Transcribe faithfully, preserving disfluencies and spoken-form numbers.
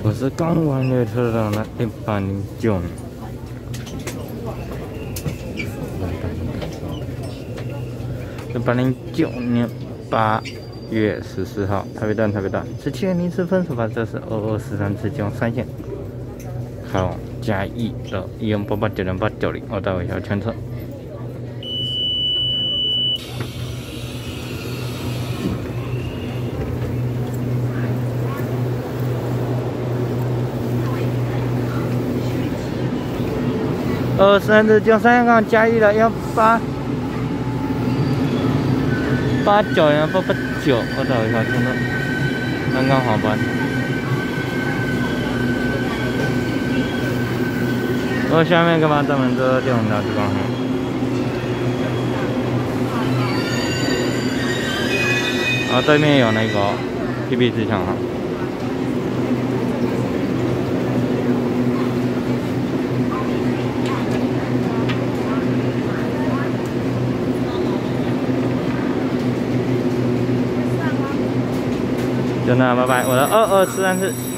我是刚完列车的那一八零九年，一八零九年八月十四号，台北站台北站，十七点零四分出发，这是二二四三次江三线，开往嘉义的一零八八九零八九零，我待会要全车。 二三的江三港嘉义的幺八八九幺八八九，我找一下听到香港航班。我下面干嘛？咱们这电动车地方。啊，对面有那个 P P 机场哈。 就那，拜拜！我的二二四三四。